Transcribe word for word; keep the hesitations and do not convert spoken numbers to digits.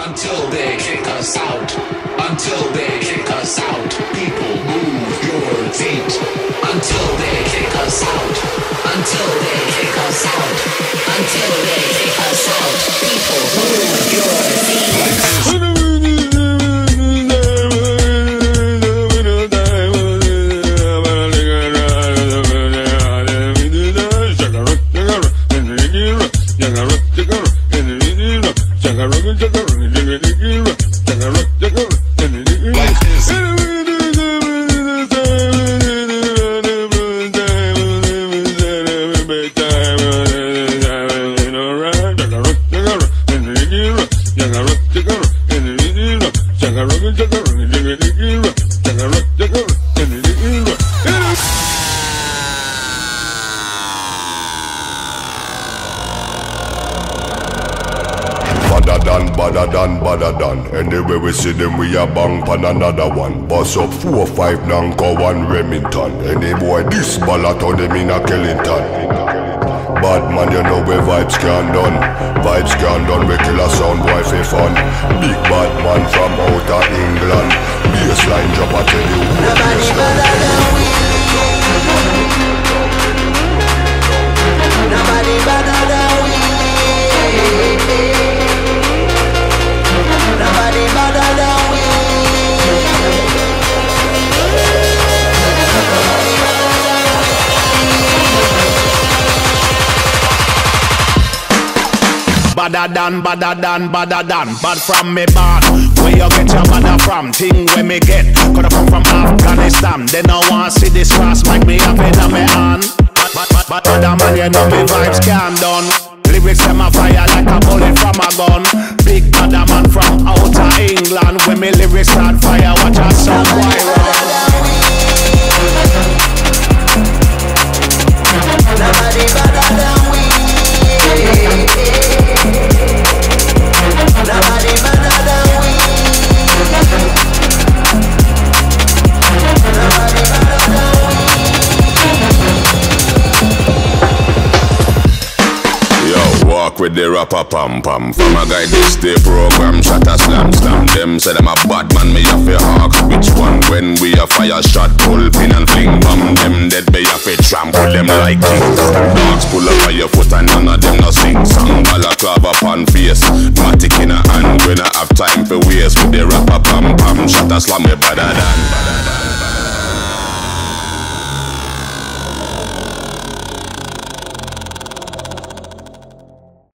until they kick us out. Until they kick us out. People move your feet. Until they kick us out. Until they kick us out. Until they kick us out. People move your feet. Badder than, badder than. Anyway we see them, we a bang pan another one. Bust up four, five, Nanko, one Remington. Any boy this ballot on them in a Kellington. Bad man, you know we vibes can done. Vibes can done, we kill a sound boy for fun. Big bad man from outer England. Bassline drop, I tell you who nobody better than we. Nobody better than we. Nobody better than we. Badder than, badder than, badder than. Bad from me born. Where you get your badder from? Thing where me get. Coulda come from Afghanistan. They no want see this cross make me have it on me hand. But, but, but other man, you know me vibes can done. Lyrics them a fire like a bullet from a gun. Big badder man from outer England. When me lyrics start fire, watch a song boy run. Nobody better than we. Nobody better than we. Nobody better than we. Yo, walk with the rapper pam pam. From a guy this day program, shot a slam slam. Them say them a bad man, me have a hawk. Which one? When we a fire shot, pull pin and fling bomb. Them dead be have a trample them like king. Dogs pull up on your foot and none of them no sing song. Balaclava pan face, matic in a hand. We not have time for waste with the rapper pam pam. Shot a slam me better than.